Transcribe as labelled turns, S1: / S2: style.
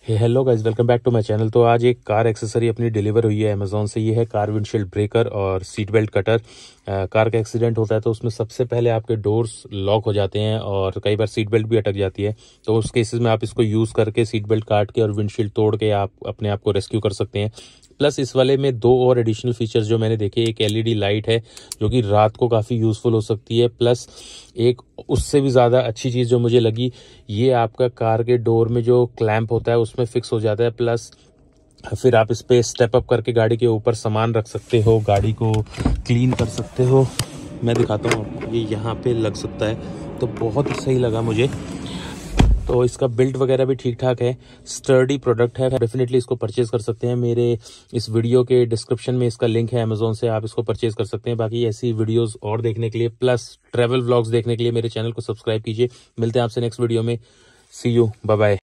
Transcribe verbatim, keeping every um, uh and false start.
S1: Hello guys, welcome back to my channel. तो आज एक कार एक्सेसरी अपनी डिलीवर हुई है अमेजोन से। ये है कार विंडशील्ड ब्रेकर और सीट बेल्ट कटर। आ, कार का एक्सीडेंट होता है तो उसमें सबसे पहले आपके डोर्स लॉक हो जाते हैं और कई बार सीट बेल्ट भी अटक जाती है। तो उस केसेस में आप इसको यूज़ करके सीट बेल्ट काट के और विंडशील्ड तोड़ के आप अपने आप को रेस्क्यू कर सकते हैं। प्लस इस वाले में दो और एडिशनल फीचर्स जो मैंने देखे, एक एलईडी लाइट है जो कि रात को काफ़ी यूज़फुल हो सकती है। प्लस एक उससे भी ज़्यादा अच्छी चीज़ जो मुझे लगी, ये आपका कार के डोर में जो क्लैंप होता है उसमें फिक्स हो जाता है। प्लस फिर आप इस पे स्टेप अप करके गाड़ी के ऊपर सामान रख सकते हो, गाड़ी को क्लीन कर सकते हो। मैं दिखाता हूँ आपको, ये यहाँ पे लग सकता है, तो बहुत ही सही लगा मुझे। तो इसका बिल्ट वगैरह भी ठीक ठाक है, स्टर्डी प्रोडक्ट है। डेफिनेटली इसको परचेज कर सकते हैं। मेरे इस वीडियो के डिस्क्रिप्शन में इसका लिंक है अमेजोन से, आप इसको परचेज कर सकते हैं। बाकी ऐसी वीडियोस और देखने के लिए प्लस ट्रैवल व्लॉग्स देखने के लिए मेरे चैनल को सब्सक्राइब कीजिए। मिलते हैं आपसे नेक्स्ट वीडियो में। See you, bye bye.